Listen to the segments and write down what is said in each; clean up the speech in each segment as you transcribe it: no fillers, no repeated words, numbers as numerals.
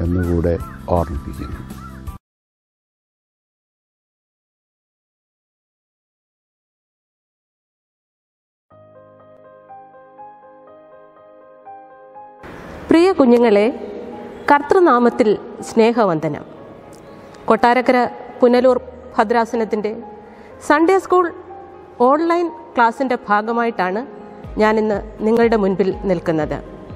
എന്നുകൂടെ ഓർമ്മിപ്പിക്കുന്നു. പ്രിയ കുഞ്ഞുങ്ങളെ, കർത്തൃനാമത്തിൽ സ്നേഹവന്ദനം. കൊട്ടാരക്കര പുനലൂർ ഭദ്രാസനത്തിൻ്റെ സൺഡേ സ്കൂൾ ഓൺലൈൻ ക്ലാസിൻ്റെ ഭാഗമായിട്ടാണ് ഞാനിന്ന് നിങ്ങളുടെ മുൻപിൽ നിൽക്കുന്നത്.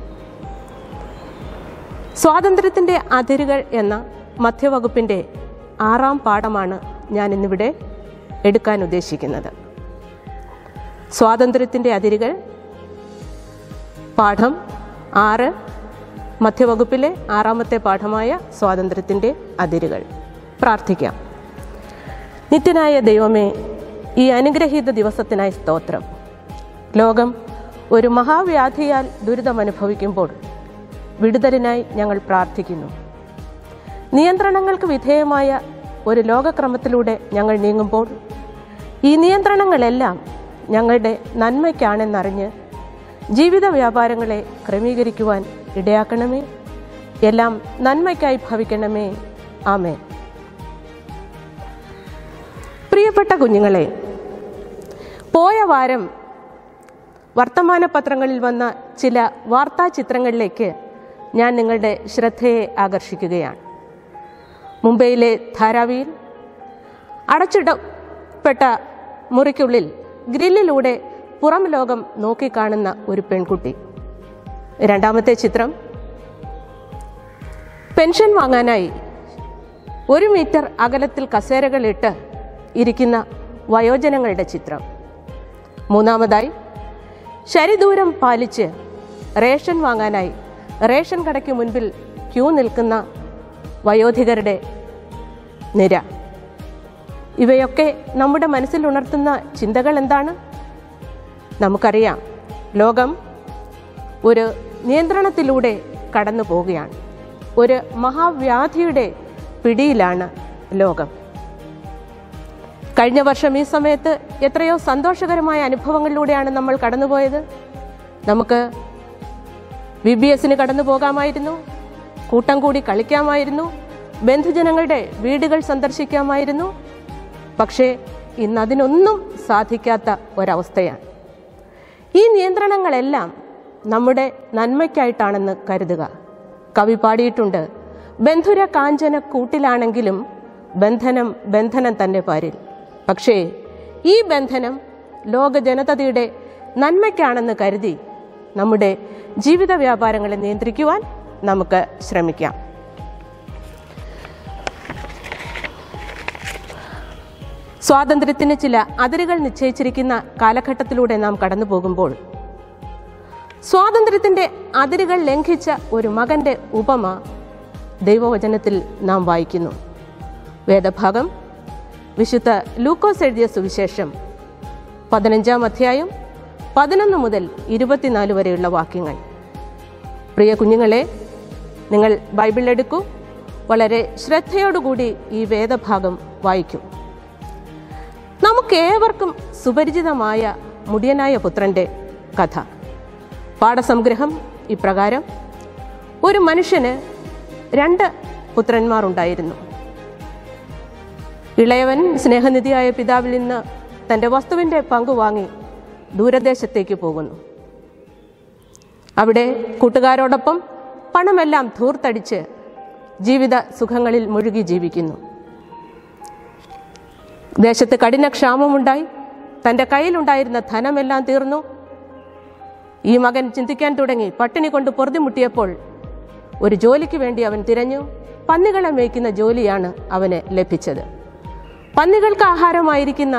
സ്വാതന്ത്ര്യത്തിൻ്റെ അതിരുകൾ എന്ന മധ്യവകുപ്പിൻ്റെ 6ാം പാഠമാണ് ഞാനിന്നിവിടെ എടുക്കാൻ ഉദ്ദേശിക്കുന്നത്. സ്വാതന്ത്ര്യത്തിൻ്റെ അതിരുകൾ, പാഠം 6, മധ്യവകുപ്പിലെ 6ാമത്തെ പാഠമായ സ്വാതന്ത്ര്യത്തിൻ്റെ അതിരുകൾ. പ്രാർത്ഥിക്കാം. നിത്യനായ ദൈവമേ, ഈ അനുഗ്രഹീത ദിവസത്തിനായി സ്തോത്രം. ലോകം ഒരു മഹാവ്യാധിയാൽ ദുരിതമനുഭവിക്കുമ്പോൾ വിടുതലിനായി ഞങ്ങൾ പ്രാർത്ഥിക്കുന്നു. നിയന്ത്രണങ്ങൾക്ക് വിധേയമായ ഒരു ലോകക്രമത്തിലൂടെ ഞങ്ങൾ നീങ്ങുമ്പോൾ ഈ നിയന്ത്രണങ്ങളെല്ലാം ഞങ്ങളുടെ നന്മയ്ക്കാണെന്നറിഞ്ഞ് ജീവിത വ്യാപാരങ്ങളെ ക്രമീകരിക്കുവാൻ ഇടയാക്കണമേ. എല്ലാം നന്മയ്ക്കായി ഭവിക്കണമേ. ആമേൻ. പ്രിയപ്പെട്ട കുഞ്ഞുങ്ങളെ, പോയ വാരം വർത്തമാനപത്രങ്ങളിൽ വന്ന ചില വാർത്താ ചിത്രങ്ങളിലേക്ക് ഞാൻ നിങ്ങളുടെ ശ്രദ്ധയെ ആകർഷിക്കുകയാണ്. മുംബൈയിലെ ധാരാവിയിൽ അടച്ചിടപ്പെട്ട മുറിക്കുള്ളിൽ ഗ്രില്ലിലൂടെ പുറം ലോകം നോക്കിക്കാണുന്ന ഒരു പെൺകുട്ടി. 2ാമത്തെ ചിത്രം പെൻഷൻ വാങ്ങാനായി 1 മീറ്റർ അകലത്തിൽ കസേരകളിട്ട് ഇരിക്കുന്ന വയോജനങ്ങളുടെ ചിത്രം. 3ാമതായി ശരിദൂരം പാലിച്ച് റേഷൻ വാങ്ങാനായി റേഷൻ കടയ്ക്ക് മുൻപിൽ ക്യൂ നിൽക്കുന്ന വയോധികരുടെ നിര. ഇവയൊക്കെ നമ്മുടെ മനസ്സിൽ ഉണർത്തുന്ന ചിന്തകൾ എന്താണ്? നമുക്കറിയാം, ലോകം ഒരു നിയന്ത്രണത്തിലൂടെ കടന്നു പോവുകയാണ്. ഒരു മഹാവ്യാധിയുടെ പിടിയിലാണ് ലോകം. കഴിഞ്ഞ വർഷം ഈ സമയത്ത് എത്രയോ സന്തോഷകരമായ അനുഭവങ്ങളിലൂടെയാണ് നമ്മൾ കടന്നുപോയത്. നമുക്ക് VBSന് കടന്നു പോകാമായിരുന്നു, കൂട്ടം കൂടി കളിക്കാമായിരുന്നു, ബന്ധുജനങ്ങളുടെ വീടുകൾ സന്ദർശിക്കാമായിരുന്നു. പക്ഷേ ഇന്നതിനൊന്നും സാധിക്കാത്ത ഒരവസ്ഥയാണ്. ഈ നിയന്ത്രണങ്ങളെല്ലാം നമ്മുടെ നന്മയ്ക്കായിട്ടാണെന്ന് കരുതുക. കവി പാടിയിട്ടുണ്ട്, ബന്ധുര കാഞ്ചന കൂട്ടിലാണെങ്കിലും ബന്ധനം ബന്ധനം തന്നെ പാരിൽ. പക്ഷേ ഈ ബന്ധനം ലോക ജനതയുടെ നന്മയ്ക്കാണെന്ന് കരുതി നമ്മുടെ ജീവിത വ്യാപാരങ്ങളെ നിയന്ത്രിക്കുവാൻ നമുക്ക് ശ്രമിക്കാം. സ്വാതന്ത്ര്യത്തിന് ചില അതിരുകൾ നിശ്ചയിച്ചിരിക്കുന്ന കാലഘട്ടത്തിലൂടെ നാം കടന്നു പോകുമ്പോൾ സ്വാതന്ത്ര്യത്തിൻ്റെ അതിരുകൾ ലംഘിച്ച ഒരു മകൻ്റെ ഉപമ ദൈവവചനത്തിൽ നാം വായിക്കുന്നു. വേദഭാഗം വിശുദ്ധ ലൂക്കോസ് എഴുതിയ സുവിശേഷം 15-ാം അധ്യായം 11 മുതൽ 24 വരെയുള്ള വാക്യങ്ങൾ. പ്രിയ കുഞ്ഞുങ്ങളെ, നിങ്ങൾ ബൈബിൾ എടുക്കൂ, വളരെ ശ്രദ്ധയോടുകൂടി ഈ വേദഭാഗം വായിക്കൂ. നമുക്കേവർക്കും സുപരിചിതമായ മുടിയനായ പുത്രൻ്റെ കഥ. പാഠസംഗ്രഹം ഇപ്രകാരം: ഒരു മനുഷ്യന് 2 പുത്രന്മാർ ഉണ്ടായിരുന്നു. ഇളയവൻ സ്നേഹനിധിയായ പിതാവിൽ നിന്ന് തൻ്റെ വസ്തുവിൻ്റെ പങ്കു വാങ്ങി ദൂരദേശത്തേക്ക് പോകുന്നു. അവിടെ കൂട്ടുകാരോടൊപ്പം പണമെല്ലാം ധൂർത്തടിച്ച് ജീവിത സുഖങ്ങളിൽ മുഴുകി ജീവിക്കുന്നു. ദേശത്ത് കഠിനക്ഷാമമുണ്ടായി. തൻ്റെ കയ്യിലുണ്ടായിരുന്ന ധനമെല്ലാം തീർന്നു. ഈ മകൻ ചിന്തിക്കാൻ തുടങ്ങി. പട്ടിണി കൊണ്ട് പൊറുതിമുട്ടിയപ്പോൾ ഒരു ജോലിക്ക് വേണ്ടി അവൻ തിരഞ്ഞു. പന്നികളെ മേയ്ക്കുന്ന ജോലിയാണ് അവന് ലഭിച്ചത്. പന്നികൾക്ക് ആഹാരമായിരിക്കുന്ന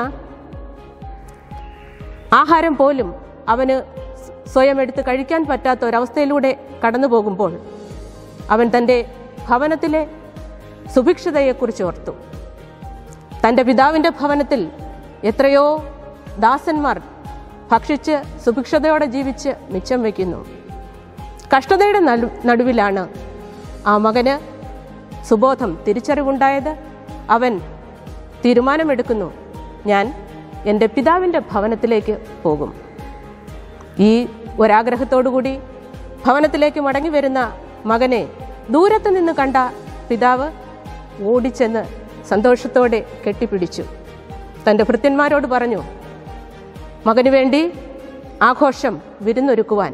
ആഹാരം പോലും അവന് സ്വയം എടുത്ത് കഴിക്കാൻ പറ്റാത്ത ഒരവസ്ഥയിലൂടെ കടന്നു പോകുമ്പോൾ അവൻ തൻ്റെ ഭവനത്തിലെ സുഭിക്ഷതയെക്കുറിച്ച് ഓർത്തു. തൻ്റെ പിതാവിൻ്റെ ഭവനത്തിൽ എത്രയോ ദാസന്മാർ ഭക്ഷിച്ച് സുഭിക്ഷതയോടെ ജീവിച്ച് മിച്ചം വയ്ക്കുന്നു. കഷ്ടതയുടെ നടുവിലാണ് ആ മകന് സുബോധം, തിരിച്ചറിവുണ്ടായത്. അവൻ തീരുമാനമെടുക്കുന്നു, ഞാൻ എൻ്റെ പിതാവിൻ്റെ ഭവനത്തിലേക്ക് പോകും. ഈ ഒരാഗ്രഹത്തോടുകൂടി ഭവനത്തിലേക്ക് മടങ്ങി വരുന്ന മകനെ ദൂരത്ത് നിന്ന് കണ്ട പിതാവ് ഓടിച്ചെന്ന് സന്തോഷത്തോടെ കെട്ടിപ്പിടിച്ചു. തൻ്റെ ഭൃത്യന്മാരോട് പറഞ്ഞു, മകന് വേണ്ടി ആഘോഷം വിരുന്നൊരുക്കുവാൻ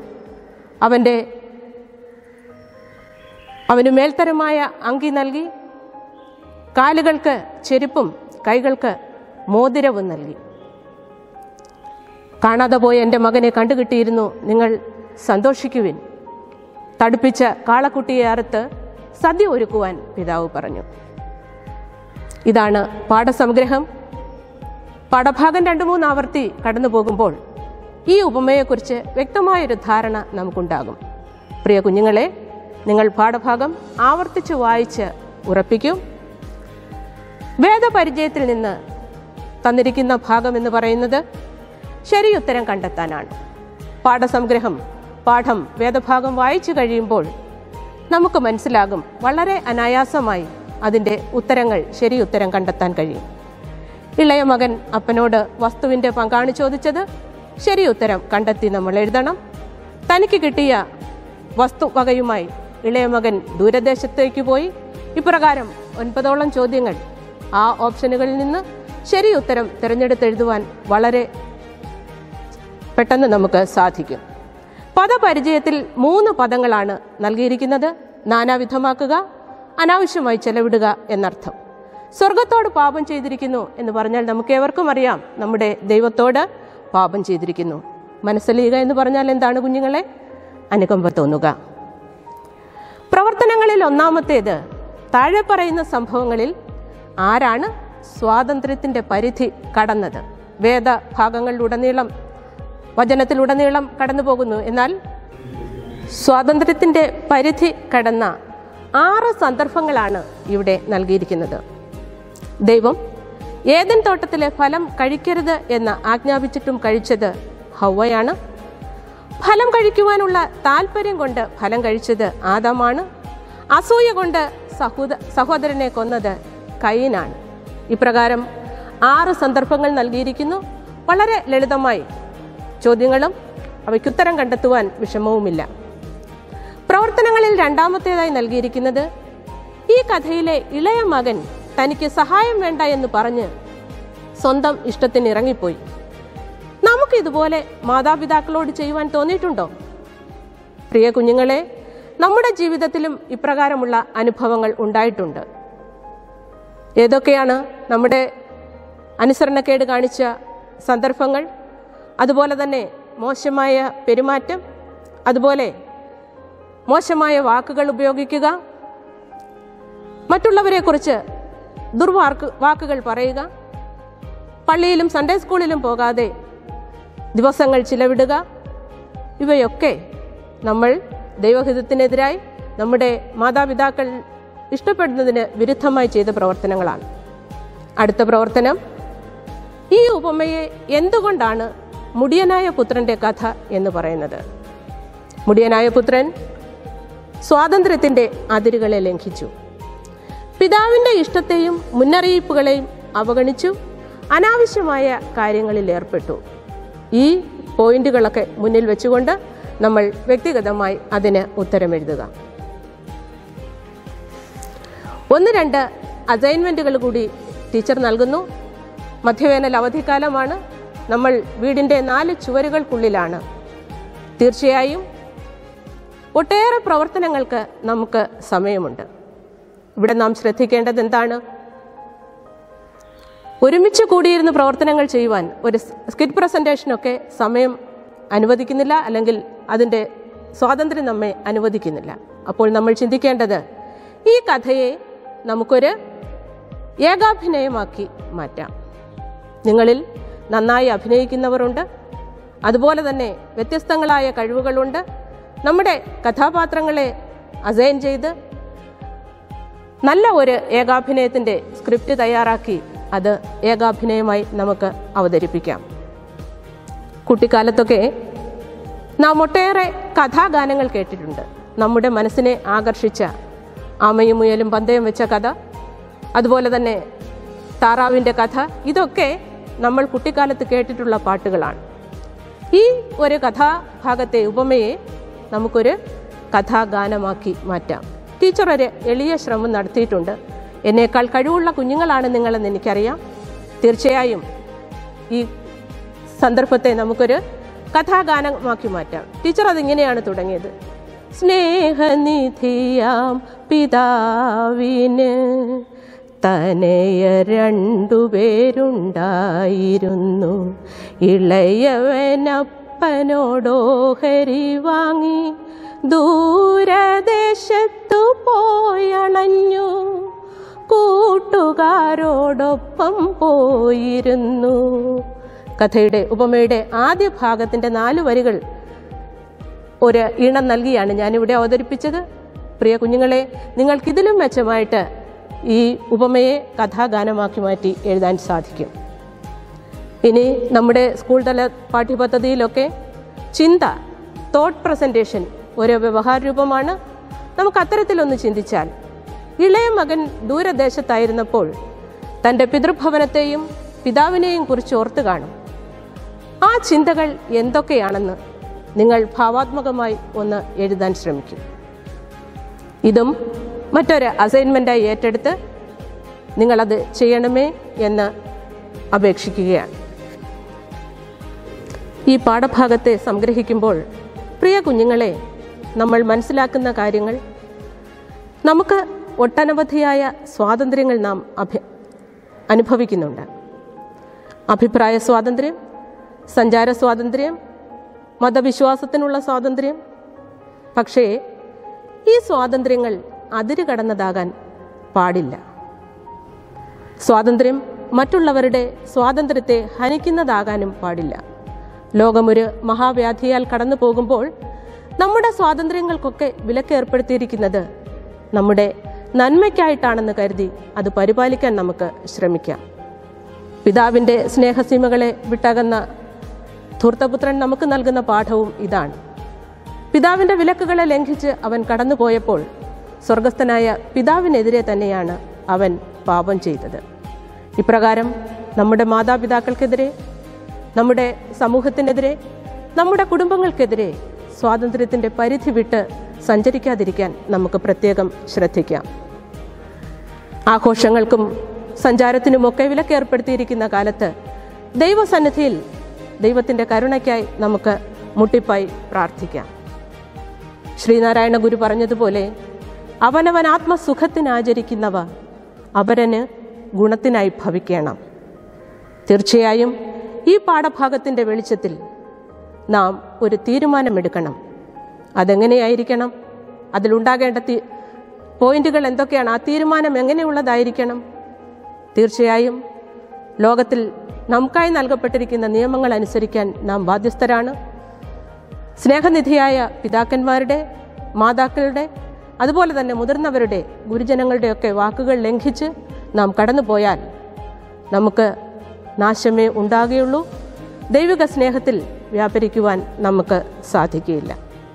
അവന് മേൽത്തരമായ അങ്കി നൽകി, കാലുകൾക്ക് ചെരുപ്പും കൈകൾക്ക് മോതിരവും നൽകി. കാണാതെ പോയ എൻ്റെ മകനെ കണ്ടുകിട്ടിയിരുന്നു, നിങ്ങൾ സന്തോഷിക്കുവിൻ. തടുപ്പിച്ച കാളക്കുട്ടിയെ അറുത്ത് സദ്യ ഒരുക്കുവാൻ പിതാവ് പറഞ്ഞു. ഇതാണ് പാഠസംഗ്രഹം. പാഠഭാഗം 2-3 ആവർത്തി കടന്നു പോകുമ്പോൾ ഈ ഉപമയെക്കുറിച്ച് വ്യക്തമായൊരു ധാരണ നമുക്കുണ്ടാകും. പ്രിയ കുഞ്ഞുങ്ങളെ, നിങ്ങൾ പാഠഭാഗം ആവർത്തിച്ച് വായിച്ച് ഉറപ്പിക്കും. വേദപരിചയത്തിൽ നിന്ന് തന്നിരിക്കുന്ന ഭാഗം എന്ന് പറയുന്നത് ശരിയുത്തരം കണ്ടെത്താനാണ്. പാഠസംഗ്രഹം പാഠം വേദഭാഗം വായിച്ചു കഴിയുമ്പോൾ നമുക്ക് മനസ്സിലാകും, വളരെ അനായാസമായി അതിൻ്റെ ഉത്തരങ്ങൾ ശരിയുത്തരം കണ്ടെത്താൻ കഴിയും. ഇളയ മകൻ അപ്പനോട് വസ്തുവിൻ്റെ പങ്കാണ് ചോദിച്ചത്. ശരിയുത്തരം കണ്ടെത്തി നമ്മൾ എഴുതണം. തനിക്ക് കിട്ടിയ വസ്തുവകയുമായി ഇളയ മകൻ ദൂരദേശത്തേക്ക് പോയി. ഇപ്രകാരം 9ഓളം ചോദ്യങ്ങൾ. ആ ഓപ്ഷനുകളിൽ നിന്ന് ശരിയുത്തരം തിരഞ്ഞെടുത്തെഴുതുവാൻ വളരെ പെട്ടെന്ന് നമുക്ക് സാധിക്കും. പദപരിചയത്തിൽ 3 പദങ്ങളാണ് നൽകിയിരിക്കുന്നത്. നാനാവിധമാക്കുക, അനാവശ്യമായി ചെലവിടുക എന്നർത്ഥം. സ്വർഗത്തോട് പാപം ചെയ്തിരിക്കുന്നു എന്ന് പറഞ്ഞാൽ നമുക്ക് ഏവർക്കും അറിയാം, നമ്മുടെ ദൈവത്തോട് പാപം ചെയ്തിരിക്കുന്നു. മനസ്സലിയുക എന്ന് പറഞ്ഞാൽ എന്താണ് കുഞ്ഞുങ്ങളെ? അനുകമ്പ തോന്നുക. പ്രവർത്തനങ്ങളിൽ 1-ാമത്തേത്, താഴെ പറയുന്ന സംഭവങ്ങളിൽ ആരാണ് സ്വാതന്ത്ര്യത്തിൻ്റെ പരിധി കടന്നത്? വേദഭാഗങ്ങളിലുടനീളം വചനത്തിലുടനീളം കടന്നു പോകുന്നു. എന്നാൽ സ്വാതന്ത്ര്യത്തിൻ്റെ പരിധി കടന്ന 6 സന്ദർഭങ്ങളാണ് ഇവിടെ നൽകിയിരിക്കുന്നത്. ദൈവം ഏദൻ തോട്ടത്തിലെ ഫലം കഴിക്കരുത് എന്ന് ആജ്ഞാപിച്ചിട്ടും കഴിച്ചത് ഹവ്വയാണ്. ഫലം കഴിക്കുവാനുള്ള താല്പര്യം കൊണ്ട് ഫലം കഴിച്ചത് ആദാമാണ്. അസൂയ കൊണ്ട് സഹോദരനെ കൊന്നത് കയീനാണ്. ഇപ്രകാരം 6 സന്ദർഭങ്ങൾ നൽകിയിരിക്കുന്നു. വളരെ ലളിതമായി ചോദ്യങ്ങളും അവയ്ക്കുത്തരം കണ്ടെത്തുവാൻ വിഷമവുമില്ല. പ്രവർത്തനങ്ങളിൽ 2-ാമത്തേതായി നൽകിയിരിക്കുന്നത്, ഈ കഥയിലെ ഇളയ മകൻ തനിക്ക് സഹായം വേണ്ട എന്ന് പറഞ്ഞ് സ്വന്തം ഇഷ്ടത്തിന് ഇറങ്ങിപ്പോയി. നമുക്ക് ഇതുപോലെ മാതാപിതാക്കളോട് ചെയ്യുവാൻ തോന്നിയിട്ടുണ്ടോ? പ്രിയ കുഞ്ഞുങ്ങളെ, നമ്മുടെ ജീവിതത്തിലും ഇപ്രകാരമുള്ള അനുഭവങ്ങൾ ഉണ്ടായിട്ടുണ്ട്. ഏതൊക്കെയാണ്? നമ്മുടെ അനുസരണക്കേട് കാണിച്ച സന്ദർഭങ്ങൾ, അതുപോലെ തന്നെ മോശമായ പെരുമാറ്റം, അതുപോലെ മോശമായ വാക്കുകൾ ഉപയോഗിക്കുക, മറ്റുള്ളവരെക്കുറിച്ച് വാക്കുകൾ പറയുക, പള്ളിയിലും സൺഡേ സ്കൂളിലും പോകാതെ ദിവസങ്ങൾ ചിലവിടുക. ഇവയൊക്കെ നമ്മൾ ദൈവഹിതത്തിനെതിരായി നമ്മുടെ മാതാപിതാക്കൾ ഇഷ്ടപ്പെടുന്നതിന് വിരുദ്ധമായി ചെയ്ത പ്രവർത്തനങ്ങളാണ്. അടുത്ത പ്രവർത്തനം, ഈ ഉപമയെ എന്തുകൊണ്ടാണ് മുടിയനായ പുത്രൻ്റെ കഥ എന്ന് പറയുന്നത്? മുടിയനായ പുത്രൻ സ്വാതന്ത്ര്യത്തിൻ്റെ അതിരുകളെ ലംഘിച്ചു. പിതാവിൻ്റെ ഇഷ്ടത്തെയും മുന്നറിയിപ്പുകളെയും അവഗണിച്ചു. അനാവശ്യമായ കാര്യങ്ങളിൽ ഏർപ്പെട്ടു. ഈ പോയിന്റുകളൊക്കെ മുന്നിൽ വെച്ചുകൊണ്ട് നമ്മൾ വ്യക്തിഗതമായി അതിന് ഉത്തരമെഴുതുക. 1-2 അസൈൻമെൻറ്റുകൾ കൂടി ടീച്ചർ നൽകുന്നു. മധ്യവേനൽ അവധിക്കാലമാണ്. നമ്മൾ വീടിൻ്റെ 4 ചുവരുകൾക്കുള്ളിലാണ്. തീർച്ചയായും ഒട്ടേറെ പ്രവർത്തനങ്ങൾക്ക് നമുക്ക് സമയമുണ്ട്. ഇവിടെ നാം ശ്രദ്ധിക്കേണ്ടത് എന്താണ്? ഒരുമിച്ച് കൂടിയിരുന്ന് പ്രവർത്തനങ്ങൾ ചെയ്യുവാൻ, ഒരു സ്കിറ്റ് പ്രസൻറ്റേഷനൊക്കെ സമയം അനുവദിക്കുന്നില്ല, അല്ലെങ്കിൽ അതിൻ്റെ സ്വാതന്ത്ര്യം നമ്മെ അനുവദിക്കുന്നില്ല. അപ്പോൾ നമ്മൾ ചിന്തിക്കേണ്ടത്, ഈ കഥയെ നമുക്കൊരു ഏകാഭിനയമാക്കി മാറ്റാം. നിങ്ങളിൽ നന്നായി അഭിനയിക്കുന്നവരുണ്ട്, അതുപോലെ തന്നെ വ്യത്യസ്തങ്ങളായ കഴിവുകളുണ്ട്. നമ്മുടെ കഥാപാത്രങ്ങളെ അസൈൻ ചെയ്ത് നല്ല ഒരു ഏകാഭിനയത്തിൻ്റെ സ്ക്രിപ്റ്റ് തയ്യാറാക്കി അത് ഏകാഭിനയമായി നമുക്ക് അവതരിപ്പിക്കാം. കുട്ടിക്കാലത്തൊക്കെ നാം ഒട്ടേറെ കഥാഗാനങ്ങൾ കേട്ടിട്ടുണ്ട്. നമ്മുടെ മനസ്സിനെ ആകർഷിച്ച ആമയും മുയലും പന്തയം വെച്ച കഥ, അതുപോലെ തന്നെ താറാവിൻ്റെ കഥ, ഇതൊക്കെ നമ്മൾ കുട്ടിക്കാലത്ത് കേട്ടിട്ടുള്ള പാട്ടുകളാണ്. ഈ ഒരു കഥാഭാഗത്തെ ഉപമയെ നമുക്കൊരു കഥാഗാനമാക്കി മാറ്റാം. ടീച്ചർ ഒരു എളിയ ശ്രമം നടത്തിയിട്ടുണ്ട്. എന്നേക്കാൾ കഴിവുള്ള കുഞ്ഞുങ്ങളാണ് നിങ്ങളെന്ന് എനിക്കറിയാം. തീർച്ചയായും ഈ സന്ദർഭത്തെ നമുക്കൊരു കഥാഗാനമാക്കി മാറ്റാം. ടീച്ചർ അതിങ്ങനെയാണ് തുടങ്ങിയത്. സ്നേഹനിധിയാം പിതാവിന് തനയ 2 പേരുണ്ടായിരുന്നു. ഇളയവനപ്പനോടോഹരി വാങ്ങി ദൂരദേശത്തു പോയണഞ്ഞു. കൂട്ടുകാരോടൊപ്പം പോയിരുന്നു. കഥയുടെ ഉപമയുടെ ആദ്യ ഭാഗത്തിൻ്റെ 4 വരികൾ ഒരു ഈണം നൽകിയാണ് ഞാനിവിടെ അവതരിപ്പിച്ചത്. പ്രിയ കുഞ്ഞുങ്ങളെ, നിങ്ങൾക്കിതിലും മെച്ചമായിട്ട് ഈ ഉപമയെ കഥാഗാനമാക്കി മാറ്റി എഴുതാൻ സാധിക്കും. ഇനി നമ്മുടെ സ്കൂൾ തല പാഠ്യപദ്ധതിയിലൊക്കെ ചിന്ത, തോട്ട് പ്രസൻറ്റേഷൻ ഒരു വ്യവഹാര രൂപമാണ്. നമുക്ക് അത്തരത്തിലൊന്ന് ചിന്തിച്ചാൽ, ഇളയ മകൻ ദൂരദേശത്തായിരുന്നപ്പോൾ തൻ്റെ പിതൃഭവനത്തെയും പിതാവിനെയും കുറിച്ച് ഓർത്ത് കാണും. ആ ചിന്തകൾ എന്തൊക്കെയാണെന്ന് നിങ്ങൾ ഭാവാത്മകമായി ഒന്ന് എഴുതാൻ ശ്രമിക്കും. ഇതും മറ്റൊരു അസൈൻമെൻറ്റായി ഏറ്റെടുത്ത് നിങ്ങളത് ചെയ്യണമേ എന്ന് അപേക്ഷിക്കുകയാണ്. ഈ പാഠഭാഗത്തെ സംഗ്രഹിക്കുമ്പോൾ പ്രിയ കുഞ്ഞുങ്ങളെ, നമ്മൾ മനസ്സിലാക്കുന്ന കാര്യങ്ങൾ, നമുക്ക് ഒട്ടനവധിയായ സ്വാതന്ത്ര്യങ്ങൾ നാം അനുഭവിക്കുന്നുണ്ട്. അഭിപ്രായ സ്വാതന്ത്ര്യം, സഞ്ചാര സ്വാതന്ത്ര്യം, മതവിശ്വാസത്തിനുള്ള സ്വാതന്ത്ര്യം. പക്ഷേ ഈ സ്വാതന്ത്ര്യങ്ങൾ അതിര് കടന്നതാകാൻ പാടില്ല. സ്വാതന്ത്ര്യം മറ്റുള്ളവരുടെ സ്വാതന്ത്ര്യത്തെ ഹനിക്കുന്നതാകാനും പാടില്ല. ലോകമൊരു മഹാവ്യാധിയാൽ കടന്നു പോകുമ്പോൾ നമ്മുടെ സ്വാതന്ത്ര്യങ്ങൾക്കൊക്കെ വിലക്കേർപ്പെടുത്തിയിരിക്കുന്നത് നമ്മുടെ നന്മയ്ക്കായിട്ടാണെന്ന് കരുതി അത് പരിപാലിക്കാൻ നമുക്ക് ശ്രമിക്കാം. പിതാവിൻ്റെ സ്നേഹസീമകളെ വിട്ടകന്ന ധൂർത്തപുത്രൻ നമുക്ക് നൽകുന്ന പാഠവും ഇതാണ്. പിതാവിൻ്റെ വിലക്കുകളെ ലംഘിച്ച് അവൻ കടന്നുപോയപ്പോൾ സ്വർഗസ്ഥനായ പിതാവിനെതിരെ തന്നെയാണ് അവൻ പാപം ചെയ്തത്. ഇപ്രകാരം നമ്മുടെ മാതാപിതാക്കൾക്കെതിരെ, നമ്മുടെ സമൂഹത്തിനെതിരെ, നമ്മുടെ കുടുംബങ്ങൾക്കെതിരെ സ്വാതന്ത്ര്യത്തിൻ്റെ പരിധി വിട്ട് സഞ്ചരിക്കാതിരിക്കാൻ നമുക്ക് പ്രത്യേകം ശ്രദ്ധിക്കാം. ആഘോഷങ്ങൾക്കും സഞ്ചാരത്തിനുമൊക്കെ വിലക്കേർപ്പെടുത്തിയിരിക്കുന്ന കാലത്ത് ദൈവസന്നിധിയിൽ ദൈവത്തിൻ്റെ കരുണയ്ക്കായി നമുക്ക് മുട്ടിപ്പായി പ്രാർത്ഥിക്കാം. ശ്രീനാരായണ ഗുരു പറഞ്ഞതുപോലെ, അവനവൻ ആത്മസുഖത്തിനാചരിക്കുന്നവ അപരന് ഗുണത്തിനായി ഭവിക്കണം. തീർച്ചയായും ഈ പാഠഭാഗത്തിൻ്റെ വെളിച്ചത്തിൽ നാം ഒരു തീരുമാനമെടുക്കണം. അതെങ്ങനെയായിരിക്കണം? അതിലുണ്ടാകേണ്ട പോയിന്റുകൾ എന്തൊക്കെയാണ്? ആ തീരുമാനം എങ്ങനെയുള്ളതായിരിക്കണം? തീർച്ചയായും ലോകത്തിൽ നമുക്കായി നൽകപ്പെട്ടിരിക്കുന്ന നിയമങ്ങൾ അനുസരിക്കാൻ നാം ബാധ്യസ്ഥരാണ്. സ്നേഹനിധിയായ പിതാക്കന്മാരുടെ, മാതാക്കളുടെ, അതുപോലെ തന്നെ മുതിർന്നവരുടെ, ഗുരുജനങ്ങളുടെയൊക്കെ വാക്കുകൾ ലംഘിച്ച് നാം കടന്നുപോയാൽ നമുക്ക് നാശമേ ഉണ്ടാകുകയുള്ളൂ. ദൈവിക സ്നേഹത്തിൽ വ്യാപരിക്കുവാൻ നമുക്ക് സാധിക്കുകയില്ല.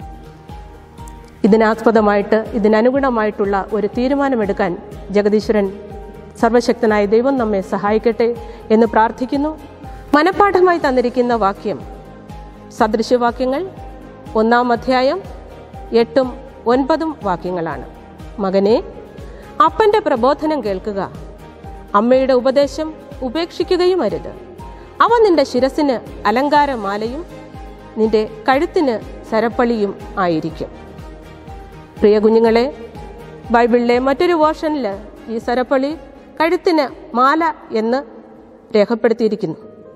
ഇതിനാസ്പദമായിട്ട്, ഇതിനനുഗുണമായിട്ടുള്ള ഒരു തീരുമാനമെടുക്കാൻ ജഗദീശ്വരൻ സർവശക്തനായ ദൈവം നമ്മെ സഹായിക്കട്ടെ എന്ന് പ്രാർത്ഥിക്കുന്നു. മനഃപാഠമായി തന്നിരിക്കുന്ന വാക്യം സദൃശ്യവാക്യങ്ങൾ 1-ാം അധ്യായം 8ഉം 9ഉം വാക്യങ്ങളാണ്. മകനെ, അപ്പൻ്റെ പ്രബോധനം കേൾക്കുക, അമ്മയുടെ ഉപദേശം ഉപേക്ഷിക്കുകയും അരുത്. അവ നിന്റെ ശിരസിന് അലങ്കാരമാലയും നിന്റെ കഴുത്തിന് സരപ്പളിയും ആയിരിക്കും. പ്രിയ കുഞ്ഞുങ്ങളെ, ബൈബിളിലെ മറ്റൊരു വേർഷനിൽ ഈ സരപ്പളി കഴുത്തിന് മാല എന്ന് രേഖപ്പെടുത്തിയിരിക്കുന്നു.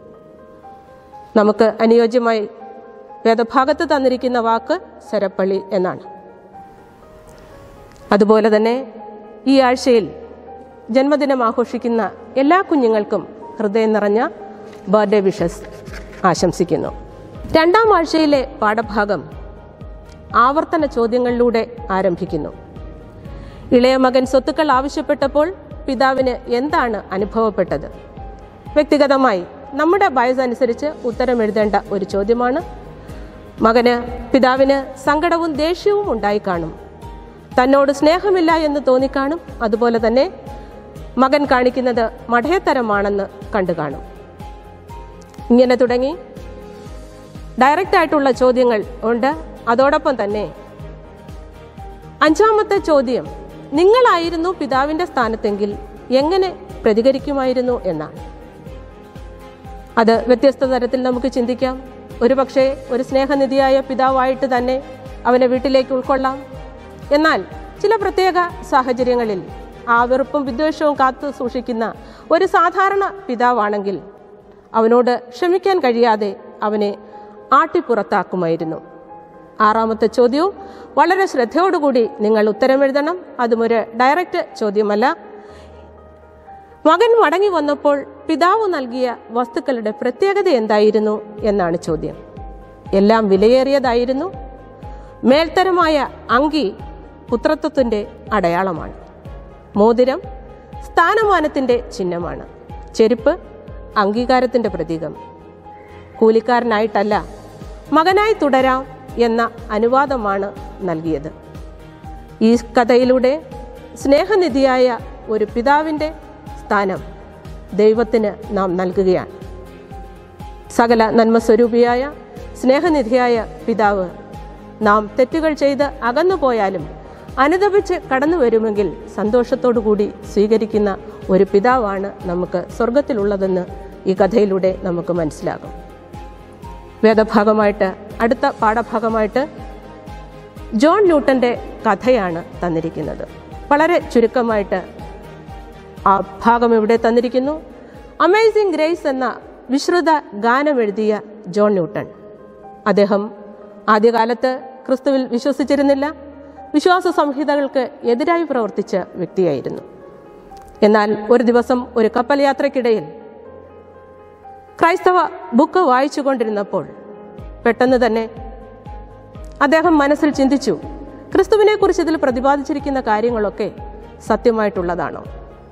നമുക്ക് അനുയോജ്യമായി വേദഭാഗത്ത് തന്നിരിക്കുന്ന വാക്ക് സരപ്പളി എന്നാണ്. അതുപോലെ തന്നെ ഈ ആഴ്ചയിൽ ജന്മദിനം ആഘോഷിക്കുന്ന എല്ലാ കുഞ്ഞുങ്ങൾക്കും ഹൃദയം നിറഞ്ഞ ബർത്ത്ഡേ വിഷസ് ആശംസിക്കുന്നു. 2-ാം ആഴ്ചയിലെ പാഠഭാഗം ആവർത്തന ചോദ്യങ്ങളിലൂടെ ആരംഭിക്കുന്നു. ഇളയ മകൻ സ്വത്തുക്കൾ ആവശ്യപ്പെട്ടപ്പോൾ പിതാവിന് എന്താണ് അനുഭവപ്പെട്ടത്? വ്യക്തിഗതമായി നമ്മുടെ ബയസ് അനുസരിച്ച് ഉത്തരം എഴുതേണ്ട ഒരു ചോദ്യമാണ്. പിതാവിന് സങ്കടവും ദേഷ്യവും ഉണ്ടായി കാണും. തന്നോട് സ്നേഹമില്ല എന്ന് തോന്നിക്കാണും. അതുപോലെ തന്നെ മകൻ കാണിക്കുന്നത് മഠയത്തരമാണെന്ന് കണ്ടു കാണും. ഇങ്ങനെ തുടങ്ങി ഡയറക്റ്റ് ആയിട്ടുള്ള ചോദ്യങ്ങൾ ഉണ്ട്. അതോടൊപ്പം തന്നെ അഞ്ചാമത്തെ ചോദ്യം, നിങ്ങളായിരുന്നു പിതാവിൻ്റെ സ്ഥാനത്തെങ്കിൽ എങ്ങനെ പ്രതികരിക്കുമായിരുന്നു എന്നാണ്. അത് വ്യത്യസ്ത തരത്തിൽ നമുക്ക് ചിന്തിക്കാം. ഒരുപക്ഷെ ഒരു സ്നേഹനിധിയായ പിതാവായിട്ട് തന്നെ അവനെ വീട്ടിലേക്ക് ഉൾക്കൊള്ളാം. എന്നാൽ ചില പ്രത്യേക സാഹചര്യങ്ങളിൽ ആ വെറുപ്പും വിദ്വേഷവും കാത്തു സൂക്ഷിക്കുന്ന ഒരു സാധാരണ പിതാവാണെങ്കിൽ അവനോട് ക്ഷമിക്കാൻ കഴിയാതെ അവനെ ആട്ടിപ്പുറത്താക്കുമായിരുന്നു. ആറാമത്തെ ചോദ്യവും വളരെ ശ്രദ്ധയോടുകൂടി നിങ്ങൾ ഉത്തരം എഴുതണം. അതും ഒരു ഡയറക്റ്റ് ചോദ്യമല്ല. മകൻ മടങ്ങി വന്നപ്പോൾ പിതാവ് നൽകിയ വസ്തുക്കളുടെ പ്രത്യേകത എന്തായിരുന്നു എന്നാണ് ചോദ്യം. എല്ലാം വിലയേറിയതായിരുന്നു. മേൽത്തരമായ അങ്കി പുത്രത്വത്തിൻ്റെ അടയാളമാണ്. മോതിരം സ്ഥാനമാനത്തിൻ്റെ ചിഹ്നമാണ്. ചെരുപ്പ് അംഗീകാരത്തിൻ്റെ പ്രതീകം. കൂലിക്കാരനായിട്ടല്ല, മകനായി തുടരാം എന്ന അനുവാദമാണ് നൽകിയത്. ഈ കഥയിലൂടെ സ്നേഹനിധിയായ ഒരു പിതാവിൻ്റെ സ്ഥാനം ദൈവത്തിന് നാം നൽകുകയാണ്. സകല നന്മസ്വരൂപിയായ സ്നേഹനിധിയായ പിതാവ് നാം തെറ്റുകൾ ചെയ്ത് അകന്നുപോയാലും അനുതപിച്ച് കടന്നു വരുമെങ്കിൽ സന്തോഷത്തോടുകൂടി സ്വീകരിക്കുന്ന ഒരു പിതാവാണ് നമുക്ക് സ്വർഗത്തിലുള്ളതെന്ന് ഈ കഥയിലൂടെ നമുക്ക് മനസ്സിലാകും. വേദഭാഗമായിട്ട് അടുത്ത പാഠഭാഗമായിട്ട് ജോൺ ന്യൂട്ടൻ്റെ കഥയാണ് തന്നിരിക്കുന്നത്. വളരെ ചുരുക്കമായിട്ട് ആ ഭാഗം ഇവിടെ തന്നിരിക്കുന്നു. അമേസിംഗ് ഗ്രേസ് എന്ന വിശ്രുത ഗാനം എഴുതിയ ജോൺ ന്യൂട്ടൺ, അദ്ദേഹം ആദ്യകാലത്ത് ക്രിസ്തുവിൽ വിശ്വസിച്ചിരുന്നില്ല. വിശ്വാസ സംഹിതകൾക്ക് എതിരായി പ്രവർത്തിച്ച വ്യക്തിയായിരുന്നു. എന്നാൽ ഒരു ദിവസം ഒരു കപ്പൽ യാത്രയ്ക്കിടയിൽ ക്രൈസ്തവ ബുക്ക് വായിച്ചു കൊണ്ടിരുന്നപ്പോൾ പെട്ടെന്ന് തന്നെ അദ്ദേഹം മനസ്സിൽ ചിന്തിച്ചു, ക്രിസ്തുവിനെ കുറിച്ച് ഇതിൽ പ്രതിപാദിച്ചിരിക്കുന്ന കാര്യങ്ങളൊക്കെ സത്യമായിട്ടുള്ളതാണോ?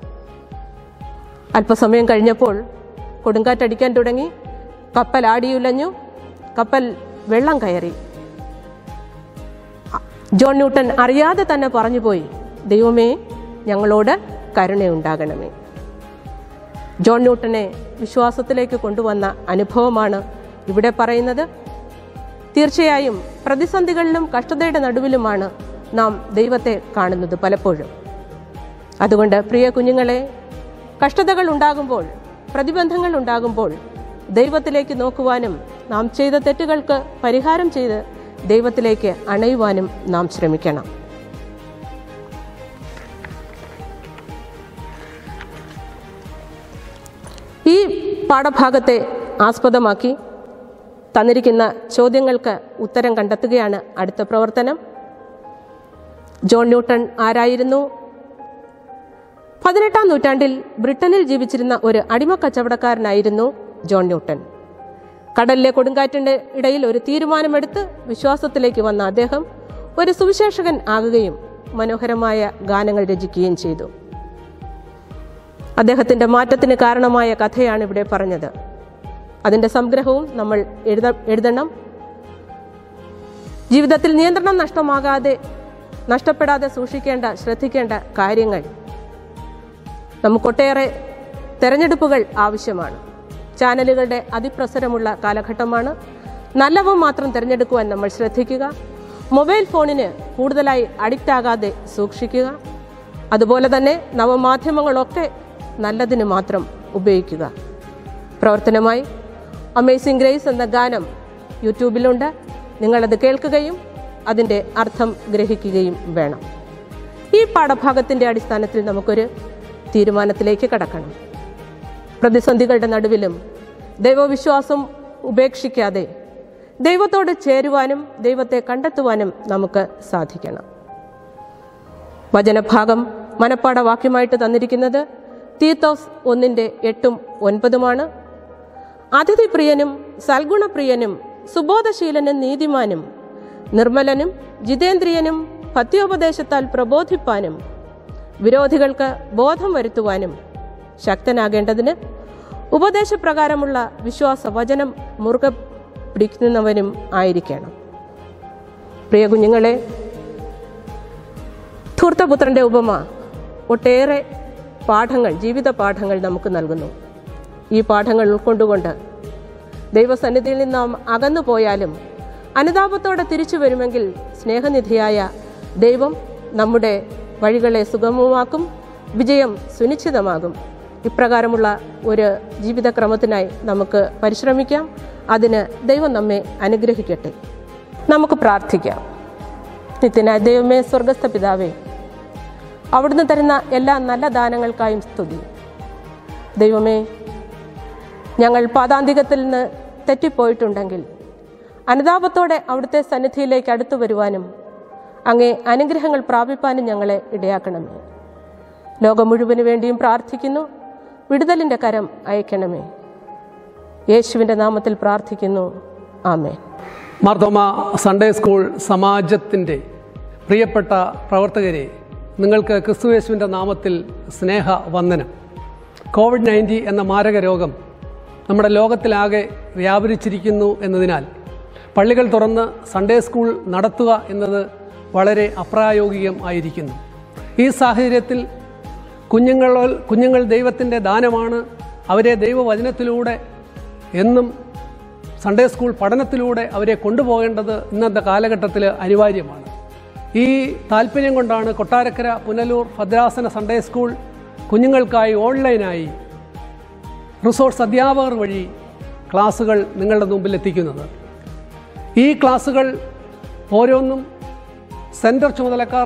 അല്പസമയം കഴിഞ്ഞപ്പോൾ കൊടുങ്കാറ്റടിക്കാൻ തുടങ്ങി. കപ്പൽ ആടിയുലഞ്ഞു. കപ്പൽ വെള്ളം കയറി. ജോൺ ന്യൂട്ടൺ അറിയാതെ തന്നെ പറഞ്ഞുപോയി, ദൈവമേ, ഞങ്ങളോട് കരുണയുണ്ടാകണമേ. ജോൺ ന്യൂട്ടനെ വിശ്വാസത്തിലേക്ക് കൊണ്ടുവന്ന അനുഭവമാണ് ഇവിടെ പറയുന്നത്. തീർച്ചയായും പ്രതിസന്ധികളിലും കഷ്ടതയുടെ നടുവിലുമാണ് നാം ദൈവത്തെ കാണുന്നത് പലപ്പോഴും. അതുകൊണ്ട് പ്രിയ കുഞ്ഞുങ്ങളെ, കഷ്ടതകൾ ഉണ്ടാകുമ്പോൾ, പ്രതിബന്ധങ്ങൾ ഉണ്ടാകുമ്പോൾ ദൈവത്തിലേക്ക് നോക്കുവാനും നാം ചെയ്ത തെറ്റുകൾക്ക് പരിഹാരം ചെയ്ത് ദൈവത്തിലേക്ക് അണയുവാനും നാം ശ്രമിക്കണം. ഈ പാഠഭാഗത്തെ ആസ്പദമാക്കി തന്നിരിക്കുന്ന ചോദ്യങ്ങൾക്ക് ഉത്തരം കണ്ടെത്തുകയാണ് അടുത്ത പ്രവർത്തനം. ജോൺ ന്യൂട്ടൺ ആരായിരുന്നു? 18-ാം നൂറ്റാണ്ടിൽ ബ്രിട്ടനിൽ ജീവിച്ചിരുന്ന ഒരു അടിമ കച്ചവടക്കാരനായിരുന്നു ജോൺ ന്യൂട്ടൺ. കടലിലെ കൊടുങ്കാറ്റിന്റെ ഇടയിൽ ഒരു തീരുമാനമെടുത്ത് വിശ്വാസത്തിലേക്ക് വന്ന അദ്ദേഹം ഒരു സുവിശേഷകൻ ആകുകയും മനോഹരമായ ഗാനങ്ങൾ രചിക്കുകയും ചെയ്തു. അദ്ദേഹത്തിന്റെ മാറ്റത്തിന് കാരണമായ കഥയാണ് ഇവിടെ പറഞ്ഞത്. അതിന്റെ സംഗ്രഹവും നമ്മൾ എഴുതണം. ജീവിതത്തിൽ നിയന്ത്രണം നഷ്ടപ്പെടാതെ ശ്രദ്ധിക്കേണ്ട കാര്യങ്ങൾ. നമുക്കൊട്ടേറെ തെരഞ്ഞെടുപ്പുകൾ ആവശ്യമാണ്. ചാനലുകളുടെ അതിപ്രസരമുള്ള കാലഘട്ടമാണ്. നല്ലവ മാത്രം തിരഞ്ഞെടുക്കുവാൻ നമ്മൾ ശ്രദ്ധിക്കുക. മൊബൈൽ ഫോണിന് കൂടുതലായി അഡിക്റ്റ് ആകാതെ സൂക്ഷിക്കുക. അതുപോലെ തന്നെ നവമാധ്യമങ്ങളൊക്കെ നല്ലതിന് മാത്രം ഉപയോഗിക്കുക. പ്രവർത്തനമായി അമേസിംഗ് ഗ്രേസ് എന്ന ഗാനം യൂട്യൂബിലുണ്ട്. നിങ്ങളത് കേൾക്കുകയും അതിൻ്റെ അർത്ഥം ഗ്രഹിക്കുകയും വേണം. ഈ പാഠഭാഗത്തിൻ്റെ അടിസ്ഥാനത്തിൽ നമുക്കൊരു തീരുമാനത്തിലേക്ക് കടക്കണം. പ്രതിസന്ധികളുടെ നടുവിലും ദൈവവിശ്വാസം ഉപേക്ഷിക്കാതെ ദൈവത്തോട് ചേരുവാനും ദൈവത്തെ കണ്ടെത്തുവാനും നമുക്ക് സാധിക്കണം. വചനഭാഗം മനപ്പാഠവാക്യമായിട്ട് തന്നിരിക്കുന്നത് തീത്തോസ് 1:8-9 അതിഥിപ്രിയനും സൽഗുണപ്രിയനും സുബോധശീലനും നീതിമാനും നിർമ്മലനും ജിതേന്ദ്രിയനും പഥ്യോപദേശത്താൽ പ്രബോധിപ്പാനും വിരോധികൾക്ക് ബോധം വരുത്തുവാനും ശക്തനാകേണ്ടതിന് ഉപദേശപ്രകാരമുള്ള വിശ്വാസ വചനം മുറുകെ പിടിക്കുന്നവനും ആയിരിക്കണം. പ്രിയ കുഞ്ഞുങ്ങളെ, ധൂർത്തപുത്രന്റെ ഉപമ ഒട്ടേറെ പാഠങ്ങൾ, ജീവിത പാഠങ്ങൾ നമുക്ക് നൽകുന്നു. ഈ പാഠങ്ങൾ ഉൾക്കൊണ്ടുകൊണ്ട് ദൈവസന്നിധിയിൽ നിന്ന് നാം അകന്നു പോയാലും അനുതാപത്തോടെ തിരിച്ചു വരുമെങ്കിൽ സ്നേഹനിധിയായ ദൈവം നമ്മുടെ വഴികളെ സുഗമമാക്കും, വിജയം സുനിശ്ചിതമാകും. ഇപ്രകാരമുള്ള ഒരു ജീവിതക്രമത്തിനായി നമുക്ക് പരിശ്രമിക്കാം. അതിന് ദൈവം നമ്മെ അനുഗ്രഹിക്കട്ടെ. നമുക്ക് പ്രാർത്ഥിക്കാം. നിത്യനായ ദൈവമേ, സ്വർഗസ്ഥ പിതാവേ, അവിടുന്ന് തരുന്ന എല്ലാ നല്ല ദാനങ്ങൾക്കായും സ്തുതി. ദൈവമേ, ഞങ്ങൾ പാതാന്തികത്തിൽ നിന്ന് തെറ്റിപ്പോയിട്ടുണ്ടെങ്കിൽ അനുതാപത്തോടെ അവിടുത്തെ സന്നിധിയിലേക്ക് അടുത്തു വരുവാനും അങ്ങേ അനുഗ്രഹങ്ങൾ പ്രാപിപ്പാനും ഞങ്ങളെ ഇടയാക്കണമേ. ലോകം മുഴുവന് വേണ്ടിയും പ്രാർത്ഥിക്കുന്നു. വിടുതലിൻ്റെ കരം അയക്കണമേ. യേശുവിൻ്റെ നാമത്തിൽ പ്രാർത്ഥിക്കുന്നു. ആമേൻ. മാർത്തോമ സൺഡേ സ്കൂൾ സമാജത്തിൻ്റെ പ്രിയപ്പെട്ട പ്രവർത്തകരെ, നിങ്ങൾക്ക് ക്രിസ്തുയേശുവിൻ്റെ നാമത്തിൽ സ്നേഹവന്ദനം. COVID-19 എന്ന മാരക രോഗം നമ്മുടെ ലോകത്തിലാകെ വ്യാപരിച്ചിരിക്കുന്നു എന്നതിനാൽ പള്ളികൾ തുറന്ന് സൺഡേ സ്കൂൾ നടത്തുക എന്നത് വളരെ അപ്രായോഗികം ആയിരിക്കുന്നു. ഈ സാഹചര്യത്തിൽ കുഞ്ഞുങ്ങൾ ദൈവത്തിൻ്റെ ദാനമാണ്. അവരെ ദൈവവചനത്തിലൂടെ എന്നും സൺഡേ സ്കൂൾ പഠനത്തിലൂടെ അവരെ കൊണ്ടുപോകേണ്ടത് ഇന്നത്തെ കാലഘട്ടത്തിൽ അനിവാര്യമാണ്. ഈ താല്പര്യം കൊണ്ടാണ് കൊട്ടാരക്കര പുനലൂർ ഭദ്രാസന സൺഡേ സ്കൂൾ കുഞ്ഞുങ്ങൾക്കായി ഓൺലൈനായി റിസോഴ്സ് അധ്യാപകർ വഴി ക്ലാസ്സുകൾ നിങ്ങളുടെ മുമ്പിൽ എത്തിക്കുന്നത്. ഈ ക്ലാസ്സുകൾ ഓരോന്നും സെൻറ്റർ ചുമതലക്കാർ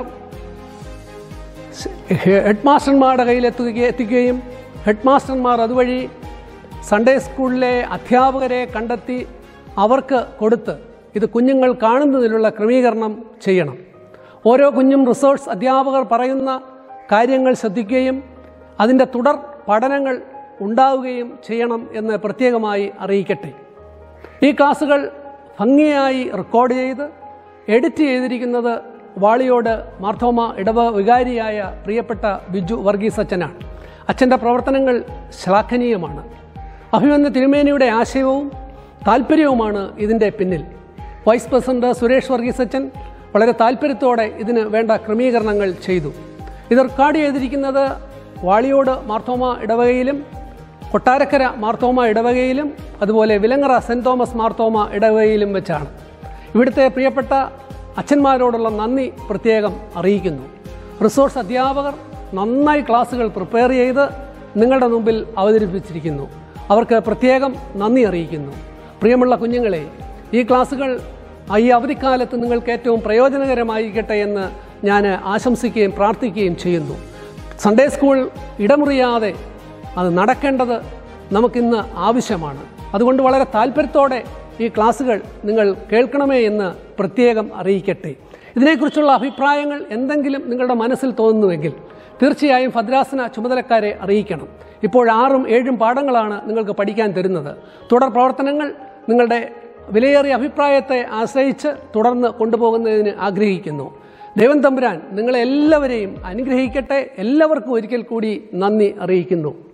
ഹെഡ് മാസ്റ്റർമാരുടെ കയ്യിൽ എത്തിക്കുകയും ഹെഡ് മാസ്റ്റർമാർ അതുവഴി സൺഡേ സ്കൂളിലെ അധ്യാപകരെ കണ്ടെത്തി അവർക്ക് കൊടുത്ത് ഇത് കുഞ്ഞുങ്ങൾ കാണുന്നതിനുള്ള ക്രമീകരണം ചെയ്യണം. ഓരോ കുഞ്ഞും റിസോഴ്സ് അധ്യാപകർ പറയുന്ന കാര്യങ്ങൾ ശ്രദ്ധിക്കുകയും അതിൻ്റെ തുടർ പഠനങ്ങൾ ഉണ്ടാവുകയും ചെയ്യണം എന്ന് പ്രത്യേകമായി അറിയിക്കട്ടെ. ഈ ക്ലാസ്സുകൾ ഭംഗിയായി റെക്കോർഡ് ചെയ്ത് എഡിറ്റ് ചെയ്തിരിക്കുന്നത് വാളിയോട് മാർത്തോമ ഇടവ വികാരിയായ പ്രിയപ്പെട്ട ബിജു വർഗീസ് അച്ഛനാണ്. അച്ഛൻ്റെ പ്രവർത്തനങ്ങൾ ശ്ലാഘനീയമാണ്. അഭിമന്യ തിരുമേനിയുടെ ആശയവും താല്പര്യവുമാണ് ഇതിൻ്റെ പിന്നിൽ. വൈസ് പ്രസിഡന്റ് സുരേഷ് വർഗീസ് അച്ഛൻ വളരെ താല്പര്യത്തോടെ ഇതിന് വേണ്ട ക്രമീകരണങ്ങൾ ചെയ്തു. ഇത് റെക്കോർഡ് ചെയ്തിരിക്കുന്നത് വാളിയോട് മാർത്തോമ ഇടവകയിലും കൊട്ടാരക്കര മാർത്തോമ ഇടവകയിലും അതുപോലെ വിലങ്ങറ സെൻറ് തോമസ് മാർത്തോമ ഇടവകയിലും വെച്ചാണ്. ഇവിടുത്തെ പ്രിയപ്പെട്ട അച്ഛന്മാരോടുള്ള നന്ദി പ്രത്യേകം അറിയിക്കുന്നു. റിസോഴ്സ് അധ്യാപകർ നന്നായി ക്ലാസ്സുകൾ പ്രിപ്പയർ ചെയ്ത് നിങ്ങളുടെ മുമ്പിൽ അവതരിപ്പിച്ചിരിക്കുന്നു. അവർക്ക് പ്രത്യേകം നന്ദി അറിയിക്കുന്നു. പ്രിയമുള്ള കുഞ്ഞുങ്ങളെ, ഈ ക്ലാസ്സുകൾ ഈ അവധിക്കാലത്ത് നിങ്ങൾക്ക് ഏറ്റവും പ്രയോജനകരമായിരിക്കട്ടെ എന്ന് ഞാൻ ആശംസിക്കുകയും പ്രാർത്ഥിക്കുകയും ചെയ്യുന്നു. സൺഡേ സ്കൂൾ ഇടമുറിയാതെ അത് നടക്കേണ്ടത് നമുക്കിന്ന് ആവശ്യമാണ്. അതുകൊണ്ട് വളരെ താല്പര്യത്തോടെ ഈ ക്ലാസ്സുകൾ നിങ്ങൾ കേൾക്കണമേ എന്ന് പ്രത്യേകം അറിയിക്കട്ടെ. ഇതിനെക്കുറിച്ചുള്ള അഭിപ്രായങ്ങൾ എന്തെങ്കിലും നിങ്ങളുടെ മനസ്സിൽ തോന്നുന്നുവെങ്കിൽ തീർച്ചയായും ഭദ്രാസന ചുമതലക്കാരെ അറിയിക്കണം. ഇപ്പോൾ 6ഉം 7ഉം പാഠങ്ങളാണ് നിങ്ങൾക്ക് പഠിക്കാൻ തരുന്നത്. തുടർ പ്രവർത്തനങ്ങൾ നിങ്ങളുടെ വിലയേറിയ അഭിപ്രായത്തെ ആശ്രയിച്ച് തുടർന്ന് കൊണ്ടുപോകുന്നതിന് ആഗ്രഹിക്കുന്നു. ദൈവം തമ്പുരാൻ നിങ്ങളെല്ലാവരെയും അനുഗ്രഹിക്കട്ടെ. എല്ലാവർക്കും ഒരിക്കൽ കൂടി നന്ദി അറിയിക്കുന്നു.